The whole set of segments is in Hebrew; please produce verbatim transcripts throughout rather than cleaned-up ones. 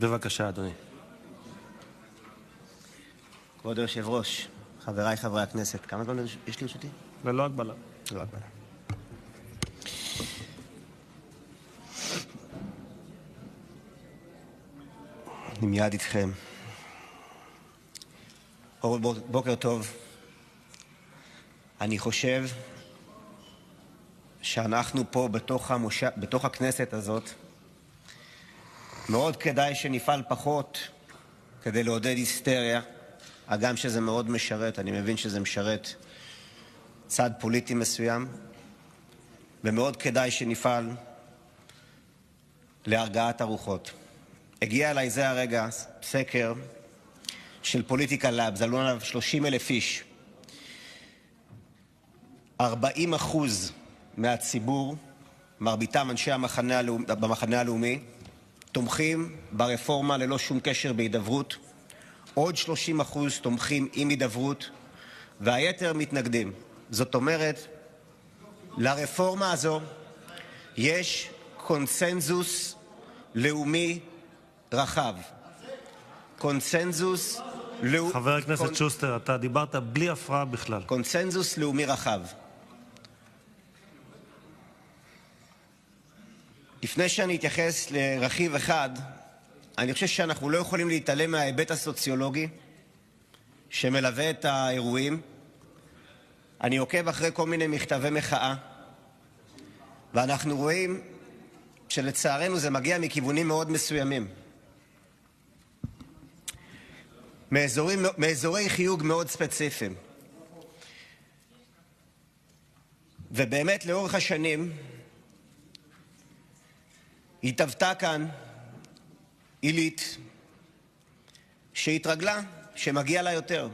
בבקשה, אדוני. כבוד היושב-ראש, חבריי חברי הכנסת, כמה זמן יש לי לרשותי? ללא הגבלה. ללא הגבלה. אני מיד איתכם. בוקר טוב. אני חושב שאנחנו פה בתוך המושב, בתוך הכנסת הזאת, מאוד כדאי שנפעל פחות כדי לעודד היסטריה, הגם שזה מאוד משרת, אני מבין שזה משרת צד פוליטי מסוים, ומאוד כדאי שנפעל להרגעת הרוחות. הגיע אליי זה הרגע סקר של פוליטיקה לאב, זלו עליו שלושים אלף איש. ארבעים אחוז מהציבור, מרביתם אנשי המחנה הלאומי, במחנה הלאומי, תומכים ברפורמה ללא שום קשר בהידברות, עוד שלושים אחוז תומכים עם הידברות, והיתר מתנגדים. זאת אומרת, לרפורמה הזו יש קונסנזוס לאומי רחב. קונסנזוס לאומי... חבר הכנסת קונ... שוסטר, אתה דיברת בלי הפרעה בכלל. קונסנזוס לאומי רחב. לפני שאני אתייחס לרכיב אחד, אני חושב שאנחנו לא יכולים להתעלם מההיבט הסוציולוגי שמלווה את האירועים. אני עוקב אחרי כל מיני מכתבי מחאה, ואנחנו רואים שלצערנו זה מגיע מכיוונים מאוד מסוימים. מאזורי, מאזורי חיוג מאוד ספציפיים. ובאמת לאורך השנים התהוותה כאן עילית שהתרגלה שמגיע לה יותר.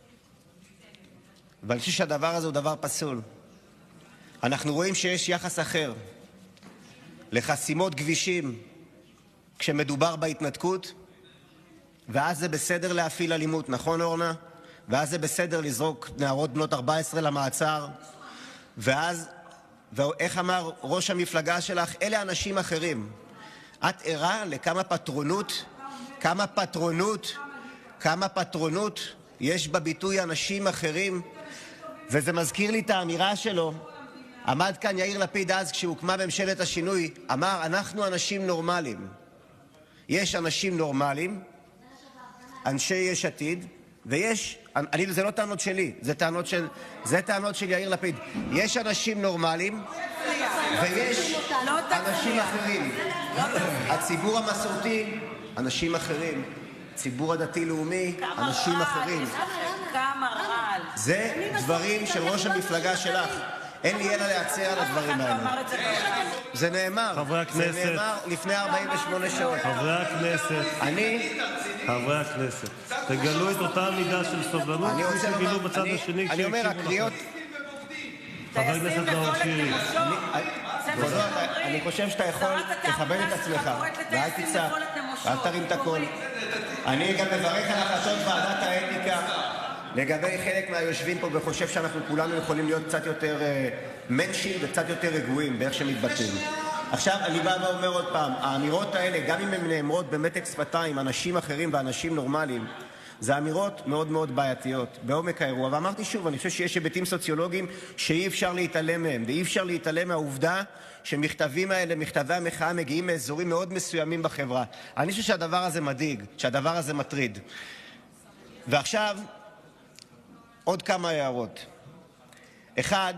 ואני חושב שהדבר הזה הוא דבר פסול. אנחנו רואים שיש יחס אחר לחסימות כבישים כשמדובר בהתנתקות, ואז זה בסדר להפעיל אלימות, נכון אורנה? ואז זה בסדר לזרוק נערות בנות ארבע עשרה למעצר, ואז, ואיך אמר ראש המפלגה שלך, אלה אנשים אחרים. את ערה לכמה פטרונות, כמה פטרונות, כמה פטרונות יש בביטוי אנשים אחרים, וזה מזכיר לי את האמירה שלו. עמד כאן יאיר לפיד אז כשהוקמה ממשלת השינוי, אמר, אנחנו אנשים נורמליים. יש אנשים נורמליים, אנשי יש עתיד, ויש, אני, זה לא טענות שלי, זה טענות של, זה טענות של יאיר לפיד. יש אנשים נורמליים, ויש אנשים אחרים. הציבור המסורתי, אנשים אחרים. ציבור הדתי-לאומי, אנשים אחרים. זה דברים של ראש המפלגה שלך. אין לי אלא להצר על הדברים האלה. זה נאמר. זה נאמר לפני ארבעים ושמונה שעות. חברי הכנסת. אני... חברי הכנסת, תגלו את אותה מידה של סובלנות, כפי שגילו בצד השני. אני אומר, הקריאות... חבר הכנסת נאור שירי. אני חושב שאתה יכול לכבד את עצמך, ואל תצעק, ואל תרים את הקול. אני גם מברך על החלטות ועדת האתיקה לגבי חלק מהיושבים פה, וחושב שאנחנו כולנו יכולים להיות קצת יותר מנשים וקצת יותר רגועים באיך שמתבטאים. עכשיו אני בא ואומר עוד פעם, האמירות האלה, גם אם הן נאמרות במתק שפתיים, אנשים אחרים ואנשים נורמליים, זה אמירות מאוד מאוד בעייתיות בעומק האירוע. ואמרתי שוב, אני חושב שיש היבטים סוציולוגיים שאי אפשר להתעלם מהם, ואי אפשר להתעלם מהעובדה שמכתבים האלה, מכתבי המחאה, מגיעים מאזורים מאוד מסוימים בחברה. אני חושב שהדבר הזה מדאיג, שהדבר הזה מטריד. ועכשיו, עוד כמה הערות. אחד,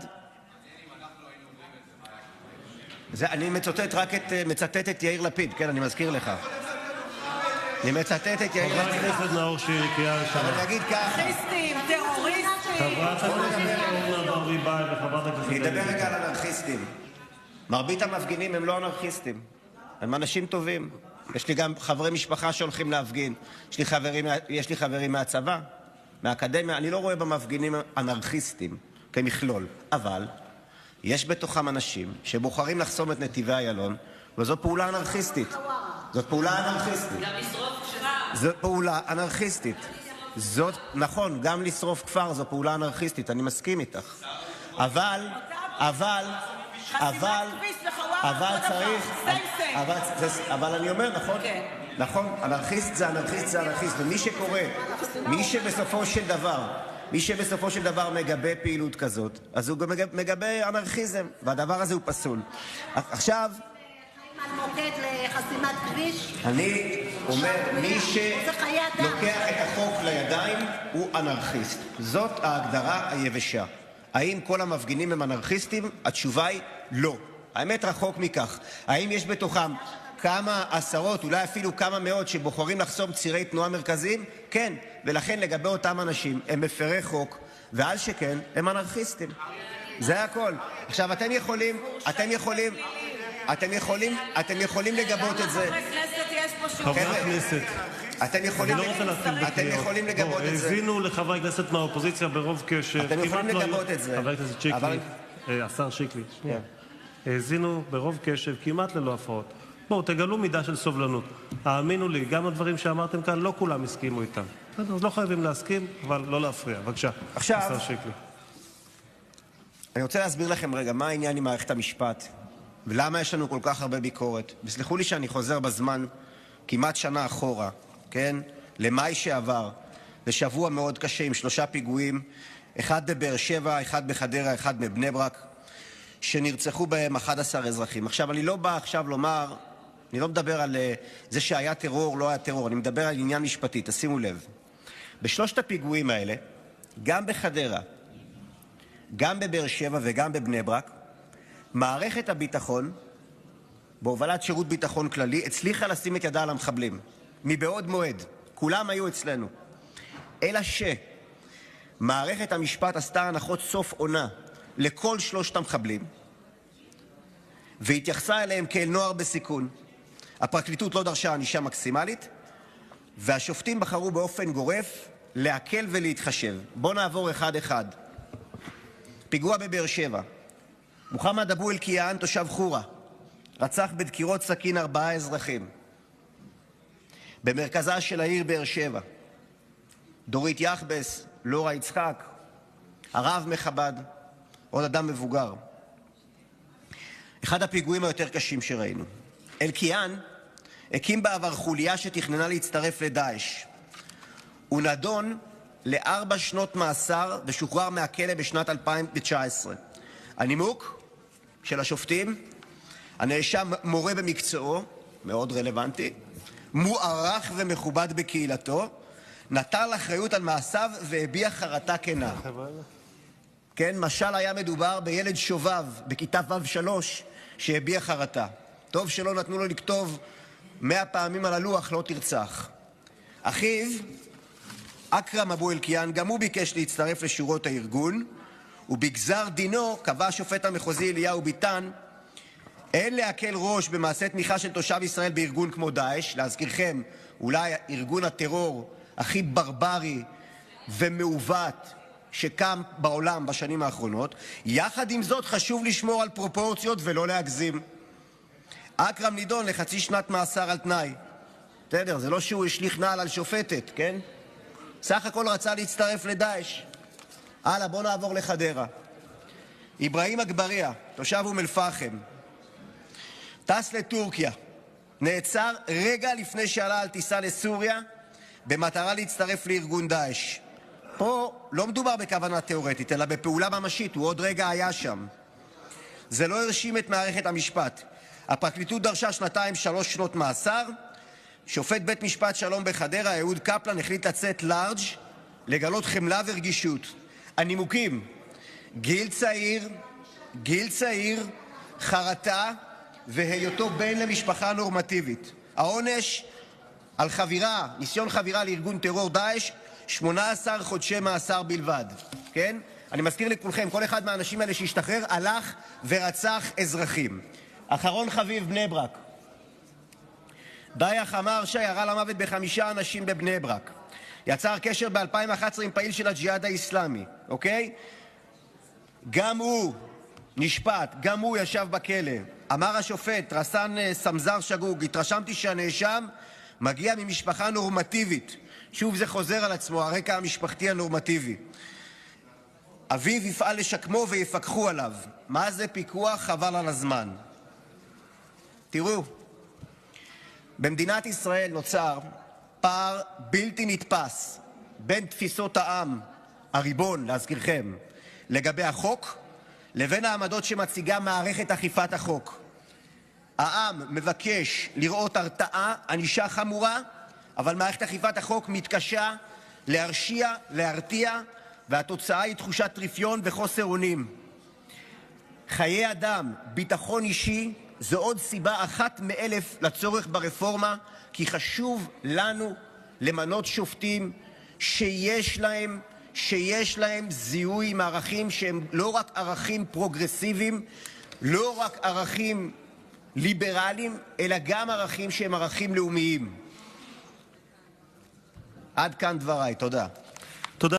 זה, אני מצטט רק את, מצטט את יאיר לפיד, כן, אני מזכיר לך. אני מצטט את יאיר לפיד. חברת הכנסת נאור שירי, קריאה ראשונה. אני אגיד ככה. אנרכיסטים, טרוריסטים. חברת הכנסת אורנה ברביבאי וחברת הכנסת... אני אדבר רגע על אנרכיסטים. מרבית המפגינים הם לא אנרכיסטים. הם אנשים טובים. יש לי גם חברי משפחה שהולכים להפגין. יש לי חברים, יש לי חברים מהצבא, מהאקדמיה. אני לא רואה במפגינים אנרכיסטים כמכלול. אבל יש בתוכם אנשים שבוחרים לחסום את נתיבי איילון, וזו פעולה אנרכיסטית. זאת פעולה אנרכיסטית. גם לשרוף כפר. זו פעולה אנרכיסטית. זאת, נכון, גם לשרוף כפר זו פעולה אנרכיסטית, אני מסכים איתך. אבל, אבל, אבל, אבל צריך, אבל, אבל אני אומר, נכון? נכון, אנרכיסט זה אנרכיסט זה אנרכיסט, ומי שקורא, מי שבסופו של דבר, מי שבסופו של דבר מגבה פעילות כזאת, אז הוא גם מגבה אנרכיזם, והדבר הזה הוא פסול. עכשיו, על מוקד לחסימת כביש? אני אומר, מי שלוקח את החוק לידיים הוא אנרכיסט. זאת ההגדרה היבשה. האם כל המפגינים הם אנרכיסטים? התשובה היא לא. האמת רחוק מכך. האם יש בתוכם כמה עשרות, אולי אפילו כמה מאות שבוחרים לחסום צירי תנועה מרכזיים? כן, ולכן לגבי אותם אנשים הם מפרי חוק, ועל שכן הם אנרכיסטים. זה הכל. עכשיו אתם יכולים, אתם יכולים, אתם יכולים, אתם יכולים לגבות את זה. חברי הכנסת, אתם יכולים, אני לא רוצה להתחיל אתם בקריאות. יכולים לגבות את זה. האזינו לחברי הכנסת מהאופוזיציה ברוב קשב. אתם יכולים לגבות את זה. חבר הכנסת שיקלי, השר שיקלי, האזינו ברוב קשב, כמעט ללא הפרעות. בואו, תגלו מידה של סובלנות. האמינו לי, גם הדברים שאמרתם כאן, לא כולם הסכימו איתם. אז לא חייבים להסכים, אבל לא להפריע. בבקשה, השר שיקלי. אני רוצה להסביר לכם רגע מה העניין עם מערכת המשפט, ולמה יש לנו כל כך הרבה ביקורת. וסלחו לי שאני חוזר בזמן כמעט שנה אחורה, כן? למאי שעבר. זה שבוע מאוד קשה עם שלושה פיגועים, אחד בבאר שבע, אחד בחדרה, אחד בבני ברק, שנרצחו בהם אחד עשר אזרחים. עכשיו, אני לא בא עכשיו לומר, אני לא מדבר על זה שהיה טרור, לא היה טרור, אני מדבר על עניין משפטי, תשימו לב. בשלושת הפיגועים האלה, גם בחדרה, גם בבאר שבע וגם בבני ברק, מערכת הביטחון, בהובלת שירות ביטחון כללי, הצליחה לשים את ידה על המחבלים. מבעוד מועד. כולם היו אצלנו. אלא שמערכת המשפט עשתה הנחות סוף עונה לכל שלושת המחבלים, והתייחסה אליהם כאל נוער בסיכון. הפרקליטות לא דרשה ענישה מקסימלית, והשופטים בחרו באופן גורף להקל ולהתחשב. בואו נעבור אחד אחד. פיגוע בבאר שבע. מוחמד אבו אלקיעאן, תושב חורה, רצח בדקירות סכין ארבעה אזרחים. במרכזה של העיר באר שבע, דורית יחבס, לורה יצחק, הרב מחב"ד, עוד אדם מבוגר. אחד הפיגועים היותר קשים שראינו. אלקיעאן הקים בעבר חוליה שתכננה להצטרף לדאעש. הוא נדון לארבע שנות מאסר ושוחרר מהכלא בשנת אלפיים תשע עשרה. הנימוק של השופטים, הנאשם מורה במקצועו, מאוד רלוונטי, מוערך ומכובד בקהילתו, נטל אחריות על מעשיו והביע חרטה כנה. כן, משל היה מדובר בילד שובב בכיתה ו' שלוש שהביע חרטה. טוב שלא נתנו לו לכתוב מאה פעמים על הלוח לא תרצח. אחיו, אכרם אבו אלקיעאן, גם הוא ביקש להצטרף לשורות הארגון, ובגזר דינו קבע השופט המחוזי אליהו ביטן, אין להקל ראש במעשה תמיכה של תושב ישראל בארגון כמו דאעש, להזכירכם, אולי ארגון הטרור הכי ברברי ומעוות שקם בעולם בשנים האחרונות. יחד עם זאת חשוב לשמור על פרופורציות ולא להגזים. אכרם נידון לחצי שנת מאסר על תנאי. בסדר, זה לא שהוא השליך נעל על שופטת, כן? סך הכל רצה להצטרף לדאעש. הלאה, בוא נעבור לחדרה. אברהים אגבריה, תושב אום אל-פחם, טס לטורקיה, נעצר רגע לפני שעלה על טיסה לסוריה במטרה להצטרף לארגון דאעש. פה לא מדובר בכוונה תיאורטית, אלא בפעולה ממשית, הוא עוד רגע היה שם. זה לא הרשים את מערכת המשפט. הפרקליטות דרשה שנתיים שלוש שנות מאסר, שופט בית משפט שלום בחדרה, אהוד קפלן, החליט לצאת לארג', לגלות חמלה ורגישות. הנימוקים, גיל צעיר, גיל צעיר, חרטה, והיותו בן למשפחה נורמטיבית. העונש על חבירה, ניסיון חבירה לארגון טרור דאעש, שמונה עשר חודשי מאסר בלבד. כן? אני מזכיר לכולכם, כל אחד מהאנשים האלה שהשתחרר הלך ורצח אזרחים. אחרון חביב, בני ברק. דיה חמר שירה למוות בחמישה אנשים בבני ברק. יצר קשר ב-אלפיים ואחת עשרה עם פעיל של הג'יהאד האסלאמי, אוקיי? גם הוא נשפט, גם הוא ישב בכלא. אמר השופט רסן סמזר שגוג, התרשמתי שהנאשם מגיע ממשפחה נורמטיבית. שוב זה חוזר על עצמו, הרקע המשפחתי הנורמטיבי. אביו יפעל לשקמו ויפקחו עליו. מה זה פיקוח? חבל על הזמן. תראו, במדינת ישראל נוצר פער בלתי נתפס בין תפיסות העם, הריבון, להזכירכם, לגבי החוק, לבין העמדות שמציגה מערכת אכיפת החוק. העם מבקש לראות הרתעה, ענישה חמורה, אבל מערכת אכיפת החוק מתקשה להרשיע, להרתיע, והתוצאה היא תחושת רפיון וחוסר אונים. חיי אדם, ביטחון אישי, זו עוד סיבה אחת מאלף לצורך ברפורמה, כי חשוב לנו למנות שופטים שיש להם, שיש להם זיהוי עם ערכים שהם לא רק ערכים פרוגרסיביים, לא רק ערכים ליברליים, אלא גם ערכים שהם ערכים לאומיים. עד כאן דבריי, תודה.